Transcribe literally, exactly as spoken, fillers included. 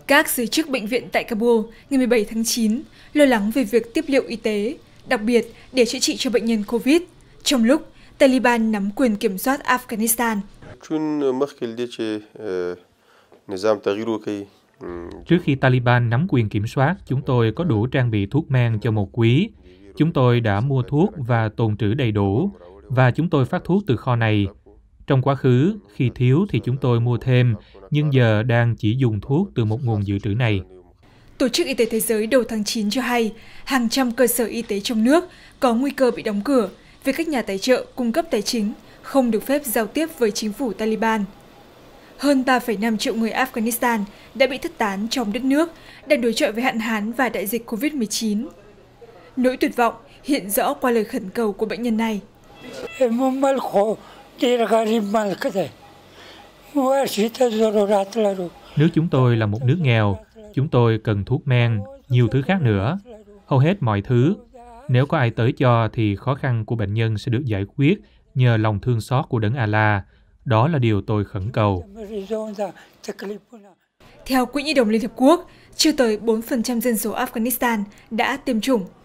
Các giới chức bệnh viện tại Kabul ngày mười bảy tháng chín lo lắng về việc tiếp liệu y tế, đặc biệt để chữa trị cho bệnh nhân Covid, trong lúc Taliban nắm quyền kiểm soát Afghanistan. Trước khi Taliban nắm quyền kiểm soát, chúng tôi có đủ trang bị thuốc men cho một quý. Chúng tôi đã mua thuốc và tồn trữ đầy đủ, và chúng tôi phát thuốc từ kho này. Trong quá khứ, khi thiếu thì chúng tôi mua thêm, nhưng giờ đang chỉ dùng thuốc từ một nguồn dự trữ này. Tổ chức Y tế Thế giới đầu tháng chín cho hay, hàng trăm cơ sở y tế trong nước có nguy cơ bị đóng cửa vì các nhà tài trợ cung cấp tài chính không được phép giao tiếp với chính phủ Taliban. Hơn ba phẩy năm triệu người Afghanistan đã bị thất tán trong đất nước, đang đối chọi với hạn hán và đại dịch Covid mười chín. Nỗi tuyệt vọng hiện rõ qua lời khẩn cầu của bệnh nhân này. Nước chúng tôi là một nước nghèo, chúng tôi cần thuốc men, nhiều thứ khác nữa, hầu hết mọi thứ. Nếu có ai tới cho thì khó khăn của bệnh nhân sẽ được giải quyết nhờ lòng thương xót của Đấng A-la. Đó là điều tôi khẩn cầu. Theo Quỹ Nhi đồng Liên Hợp Quốc, chưa tới bốn phần trăm dân số Afghanistan đã tiêm chủng.